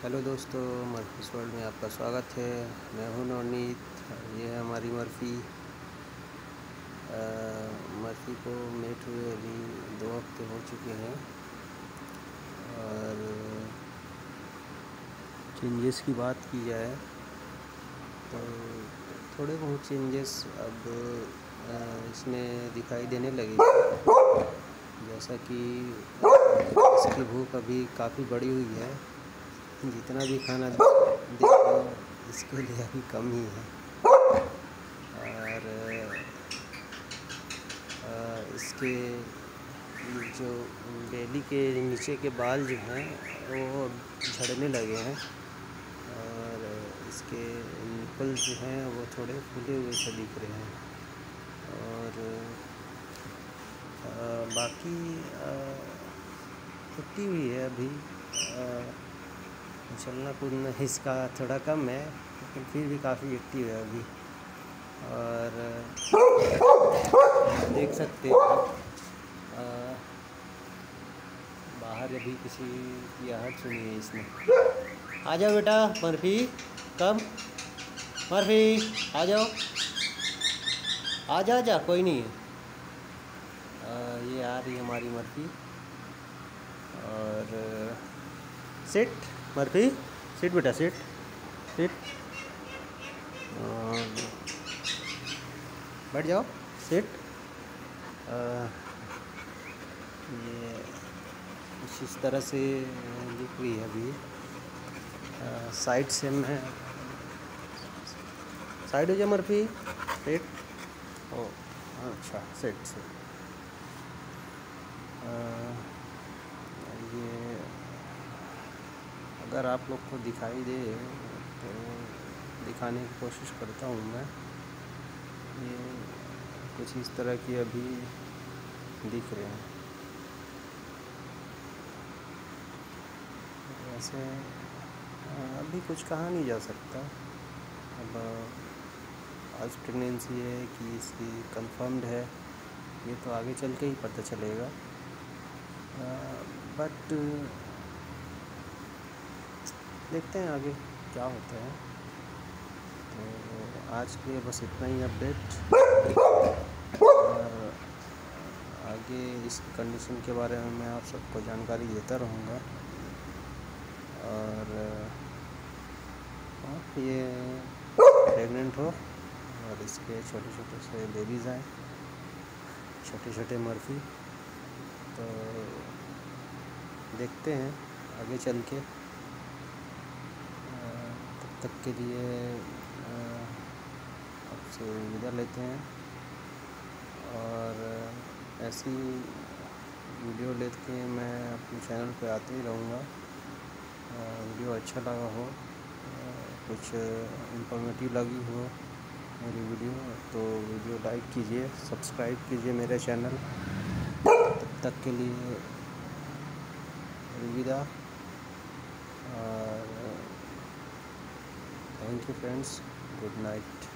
Hello दोस्तों, मर्फीज़ world में आपका स्वागत है। मैं हूं नवनीत। ये है हमारी मर्फ़ी। मर्फ़ी को मेट हुए अभी 2 हफ्ते हो चुके हैं और चेंजेस की बात की जाए तो थोड़े बहुत चेंजेस अब इसमें दिखाई देने लगे। जैसा कि इसकी भूख अभी काफ़ी बढ़ी हुई है। जितना भी खाना दे दो इसके लिए अभी कम ही है। और इसके जो बेली के नीचे के बाल जो हैं वो झड़ने लगे हैं और इसके निपल जो हैं वो थोड़े फूले हुए से दिख रहे हैं। और बाकी छुट्टी हुई है अभी। चलना कूदना इसका थोड़ा कम है लेकिन फिर भी काफ़ी एक्टिव है अभी। और देख सकते हैं बाहर अभी किसी की आहट सुनी है इसने। आ जाओ बेटा मर्फी, कम मर्फी आ जाओ, आ जा कोई नहीं है। ये आ रही है हमारी मर्फी। और सिट मर्फी, सिट बेटा, सिट सिट, बैठ जाओ, सिट। ये कुछ इस तरह से दिख रही है अभी। साइड से मैं साइड हो जाए मर्फी, सिट। ओ अच्छा, सिट से ये अगर आप लोग को दिखाई दे तो दिखाने की कोशिश करता हूँ मैं। ये कुछ इस तरह की अभी दिख रहे हैं। वैसे अभी कुछ कहा नहीं जा सकता। अब आज प्रेगनेंसी है कि इसकी कंफर्म्ड है ये तो आगे चल के ही पता चलेगा। बट देखते हैं आगे क्या होता है। तो आज के लिए बस इतना ही अपडेट। और आगे इस कंडीशन के बारे में मैं आप सबको जानकारी देता रहूँगा। और ये प्रेग्नेंट हो और इसके छोटे छोटे से बेबीज़ आए, छोटे छोटे मर्फी। तो देखते हैं आगे चल के। तब तक के लिए आपसे विदा लेते हैं और ऐसी वीडियो लेके मैं अपने चैनल पे आते ही रहूँगा। वीडियो अच्छा लगा हो, कुछ इंफॉर्मेटिव लगी हो मेरी वीडियो तो वीडियो लाइक कीजिए, सब्सक्राइब कीजिए मेरे चैनल। तब तक के लिए अलविदा और thank you friends, good night.